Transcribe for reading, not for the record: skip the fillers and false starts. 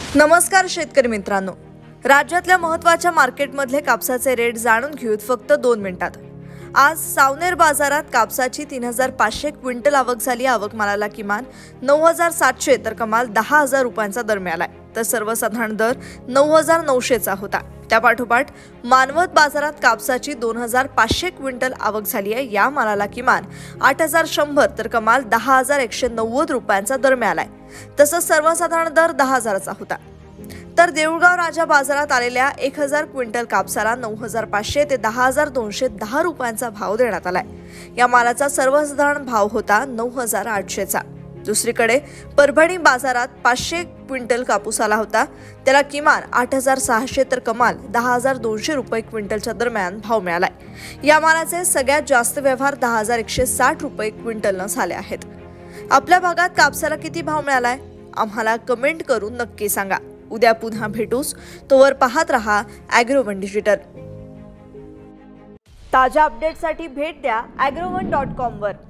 नमस्कार शेतकरी मित्रांनो, राज्यातल्या महत्त्वाच्या मार्केटमधले कापसाचे रेट जाणून घेऊत फक्त 2 मिनिटात। आज सावनेर बाजारात कापसाची 3500 क्विंटल आवक झाली। आवक मालाला किमान 9700 तर कमाल 10000 रुपयांचा दर मिळालाय, तर सर्वसाधारण दर 9900 चा होता। त्यापाठोपाठ मानवत बाजारात कापसाची 2500 क्विंटल आवक झाली आहे। या मालाला किमान 8100 तर कमाल 10190 रुपयांचा दर मिळालाय, तसंच सर्वसाधारण दर 10000 चा होता। तर देऊळगाव राजा बाजारात आलेल्या 1000 क्विंटल कापसाला 9500 ते 10210 रुपयांचा भाव देण्यात आलाय। या मालाचा सर्वसाधारण भाव होता 9800 चा। दुसरीकडे परभणी बाजारात 500 क्विंटल कापूस आला होता, त्याला किमान 8600 तर कमाल 10200 रुपये क्विंटलच्या दरम्यान भाव मिळालाय। या मालाचे सगळ्यात जास्त व्यवहार 10160 रुपये क्विंटलनं झाले आहेत। आपल्या भागात कापसाला किती भाव मिळालाय आम्हाला कमेंट करून नक्की सांगा। उद्या पुन्हा भेटूस, तोवर पाहत रहा ॲग्रोवन डिजिटल। ताज्या अपडेटसाठी भेट द्या agrowon.com वर।